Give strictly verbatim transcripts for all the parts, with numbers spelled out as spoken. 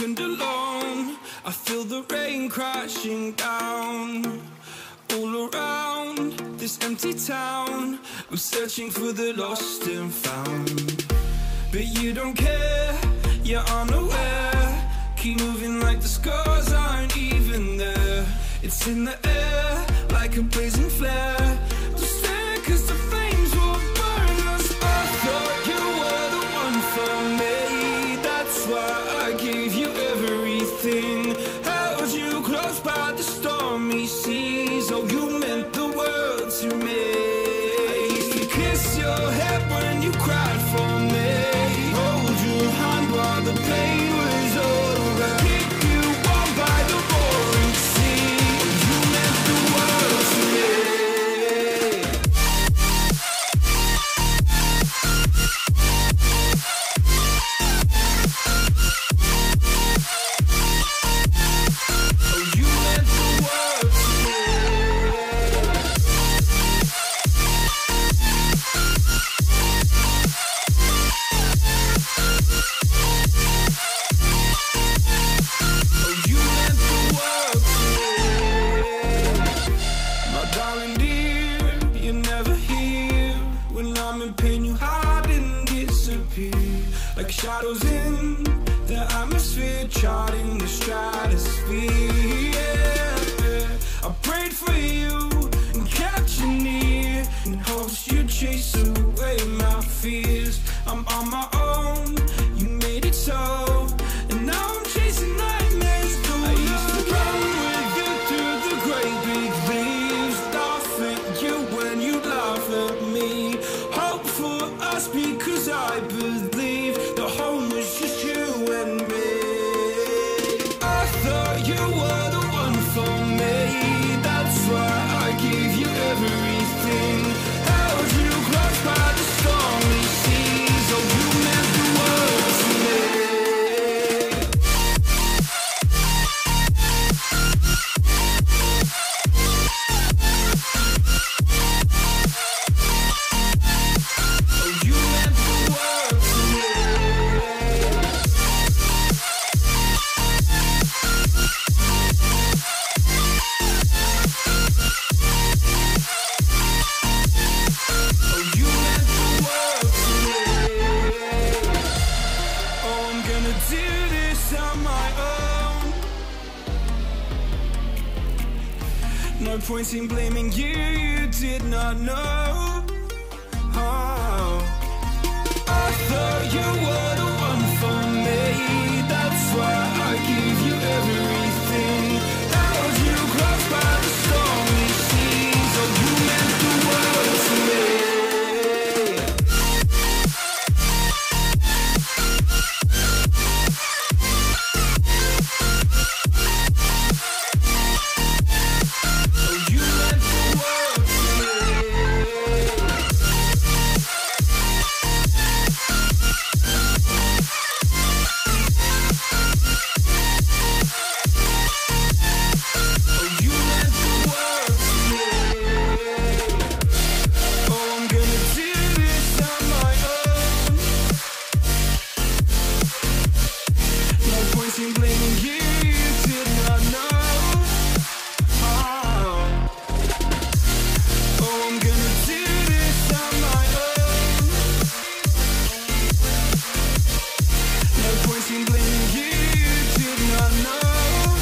and alone. I feel the rain crashing down all around this empty town. I'm searching for the lost and found, but you don't care, you're unaware. Keep moving like the scars aren't even there. It's in the air like a blazing flare. Don't stare cause the flames will burn us. I thought you were the one for me, that's why I gave you everything. Held you close by the stormy seas. Oh, you meant the world to me. I used to kiss your head when you cried for me, hold your hand while the pain was over, keep you warm by the roaring sea. You meant the world to me. Oh, you meant the world to me. Oh, you meant the world to me. My darling dear, you're never here. When I'm in pain, you hide and disappear like shadows in the atmosphere, charting the stratosphere. Yeah. I prayed for you and kept you near in hopes you'd chase away my fears. I'm on my own, you made it so, and now I'm chasing nightmares through. I used to run with you through the great big leaves, laugh at you when you laugh at me. Hope for us because I believe the home was just you and me. I thought you were the one for me, that's why I gave you everything. Held you close by the stormy seas. Oh, you meant the world to me. Oh, you meant the world to me. Oh, you meant the world to me. Oh, I'm gonna do this on my own. No point in blaming you, you did not know. Oh, I thought you were the one for me, that's why I gave you everything. Held you close by the stormy seas. Oh, you meant the world to me. Oh, you meant the world to me. Oh, you meant the world to me. Oh, I'm gonna do this on my own. No point in blaming you, you did not know. Oh, oh, I'm gonna do this on my own. No point in blaming you, you did not know.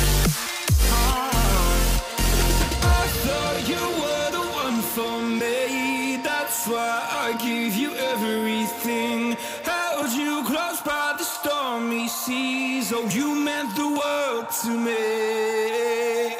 Oh, I thought you were the one for me, that's why I gave you everything. Held you close by the stormy seas. Oh, you meant the world to me.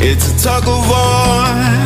It's a tug of war,